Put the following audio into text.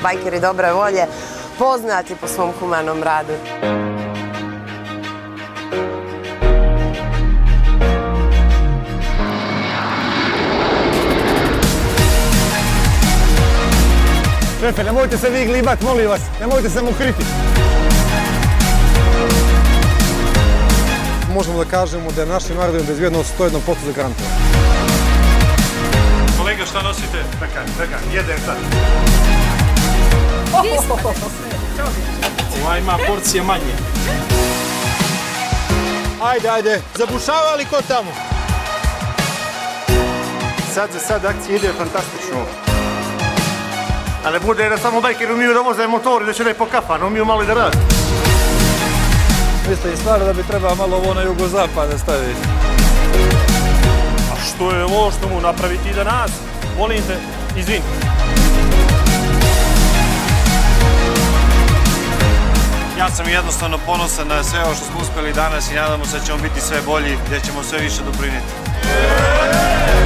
bajkeri dobre volje, poznati po svom humanom radu. Šefe, nemojte se vi glibat, molim vas, nemojte se mu kriti. Možemo da kažemo da je našim narodom bezbjednost 101% zagarantovana. Kolega, šta nosite? Čekaj, jedem sad. Ova ima porcije manje. Ajde, zabušavali ko tamo? Sad akcija ide fantastično. A ne bude da samo bajkeri umiju da voze motori, da će ne po kafanu, umiju malo i da radi. Mislim stvarno da bi trebao malo ovo na jugozapad da staviti. A što je ovo što mu napraviti i da nas? Volim te, izvini. Ja sam jednostavno ponosan na sve ovo što smo uspjeli danas i nadamo se da ćemo biti sve bolji, da ćemo sve više doprinijeti.